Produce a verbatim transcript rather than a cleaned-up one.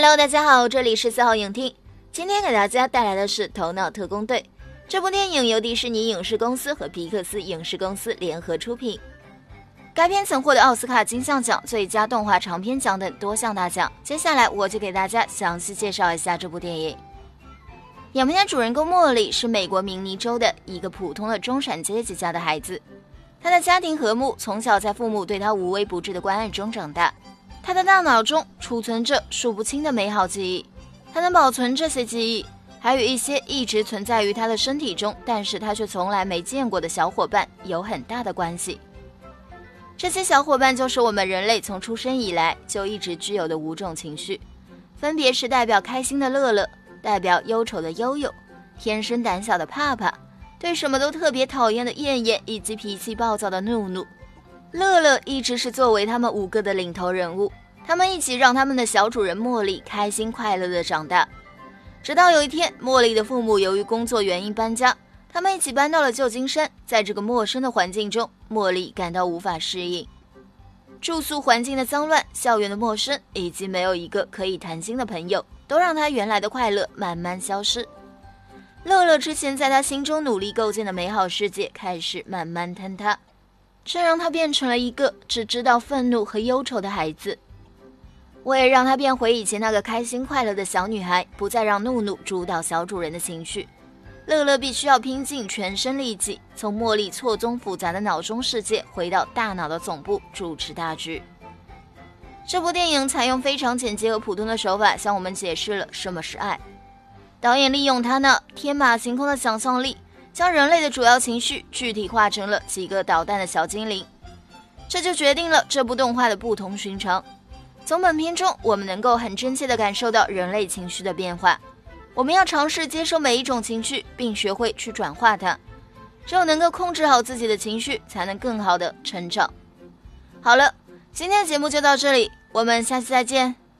Hello， 大家好，这里是四号影厅，今天给大家带来的是《头脑特工队》。这部电影由迪士尼影视公司和皮克斯影视公司联合出品。该片曾获得奥斯卡金像奖、最佳动画长片奖等多项大奖。接下来我就给大家详细介绍一下这部电影。影片的主人公莫莉是美国明尼州的一个普通的中产阶级家的孩子，他的家庭和睦，从小在父母对他无微不至的关爱中长大。他的大脑中储存着数不清的美好记忆，他能保存这些记忆，还有一些一直存在于他的身体中，但是他却从来没见过的小伙伴有很大的关系。这些小伙伴就是我们人类从出生以来就一直具有的五种情绪，分别是代表开心的乐乐，代表忧愁的悠悠，天生胆小的怕怕，对什么都特别讨厌的厌厌，以及脾气暴躁的怒怒。乐乐一直是作为他们五个的领头人物，他们一起让他们的小主人茉莉开心快乐的长大。直到有一天，茉莉的父母由于工作原因搬家，他们一起搬到了旧金山。在这个陌生的环境中，茉莉感到无法适应，住宿环境的脏乱、校园的陌生，以及没有一个可以谈心的朋友，都让她原来的快乐慢慢消失。乐乐之前在她心中努力构建的美好世界开始慢慢坍塌，这让她变成了一个只知道愤怒和忧愁的孩子。为了让她变回以前那个开心快乐的小女孩，不再让怒怒主导小主人的情绪，乐乐必须要拼尽全身力气，从茉莉错综复杂的脑中世界回到大脑的总部，主持大局。这部电影采用非常简洁和普通的手法，向我们解释了什么是爱。导演利用他那天马行空的想象力，将人类的主要情绪具体化成了几个捣蛋的小精灵，这就决定了这部动画的不同寻常。从本片中，我们能够很真切地感受到人类情绪的变化。我们要尝试接受每一种情绪，并学会去转化它。只有能够控制好自己的情绪，才能更好地成长。好了，今天的节目就到这里，我们下期再见。